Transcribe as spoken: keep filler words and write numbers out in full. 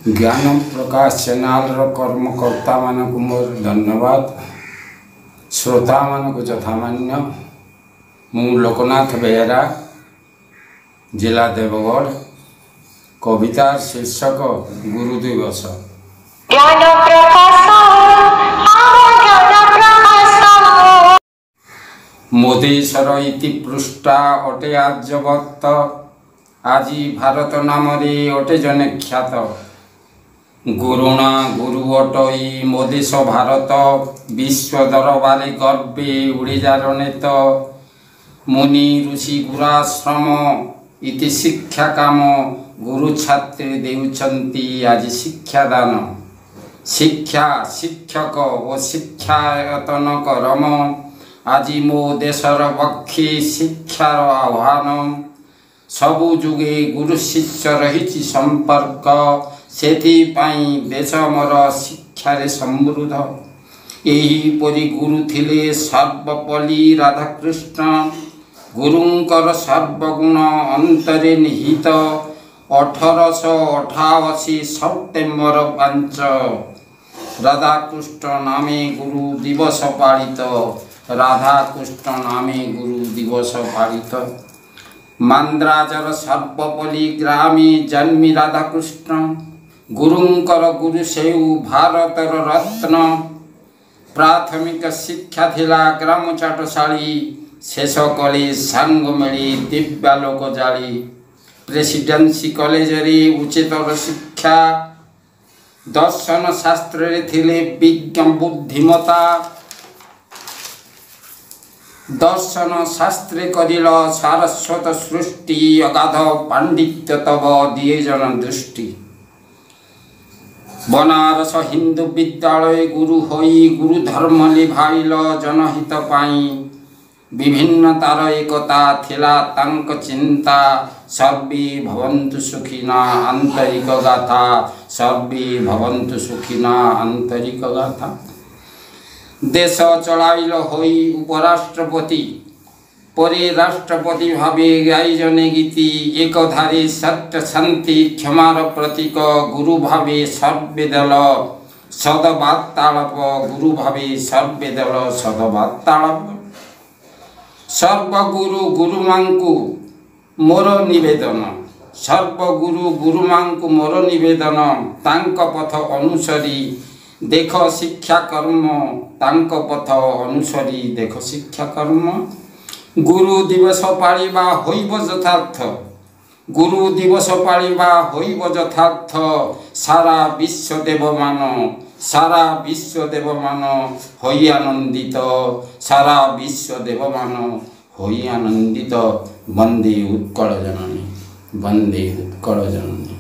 ज्ञान प्रकाश चैनल कर्मकर्ता मानक मोर धन्यवाद। श्रोता मानक यथामान्य मु लोकनाथ बेहेरा जिला देवगढ़। कवितार शीर्षक गुरु दिवस। मोदेश्वर इति पृष्ठा अटे आर्यभट्ट आजी भारत नामरे अटे जने ख्यात। गुरुणा गुरु अटई मोदेश भारत विश्व दरबारे गर्वे उड़ीजारणेत। मुनि ऋषि गुराश्रम इति शिक्षा काम गुरु छात्री देउछन्ति आज शिक्षादान। शिक्षा शिक्षक ओ शिक्षायतन करम आजी मो देशर बक्षे शिक्षार आह्वान। सबु जुगे गुरु शिष्य रहिछि संपर्क सेथिपाई देश मोर शिक्षारे समृद्ध। एही परि गुरु थिले सर्वपल्ली राधाकृष्ण। गुरुंकर सर्वगुण अंतरे निहित। अठारश अठाशी सेप्टेम्बर पांच राधाकृष्ण नामे गुरु दिवस पालित। राधाकृष्ण नामे गुरु दिवस पालित। मांद्राजर सर्वपल्ली ग्रामे जन्मी राधाकृष्ण। गुरुंकर गुरु सेउ भारतर रत्न। प्राथमिक शिक्षा थिला ग्राम चाटशाली। शेष कले सांग मेली दिव्यालोक जाली। प्रेसिडेंसी कॉलेज रे उच्चतर शिक्षा। दर्शन शास्त्र रे थिले विज्ञ बुद्धिमता। दर्शन शास्त्रे करिल सारस्वत सृष्टि। अगाध पांडित्य तब दिए जन दृष्टि। बनारस हिंदू विद्यालय गुरु होई गुरु धर्म लिभाइल जनहित पाई। विभिन्न तार एकता थिला तांक चिंता। सर्वे भवन्तु सुखिना आंतरिक गाथा। सर्वे भवन्तु सुखिना आंतरिक गाथा। देश चलाइल होई उपराष्ट्रपति। परे राष्ट्रपति भावे गाई जने गीति। एकधारी सत्य शांति क्षमार प्रतीक गुरु भावे सर्वे दल सदवार्तालाप। गुरु भावे सर्वे दल सदवार्तालाप। सर्वगुरु गुरुमांकु मोर निवेदन। सर्वगुरु गुरुमांकु मोर निवेदन। तांक पथ अनुसरी देख शिक्षा कर्म। तांक पथ अनुसरी देख शिक्षा कर्म। गुरु दिवस पालिबा होइब यथार्थ। गुरु दिवस पालिबा होइब यथार्थ। सारा विश्व देवमान सारा विश्व देवमान होई आनंदित। सारा विश्व देवमान होई आनंदित। वंदे उत्कल जननी वंदे उत्कल जननी।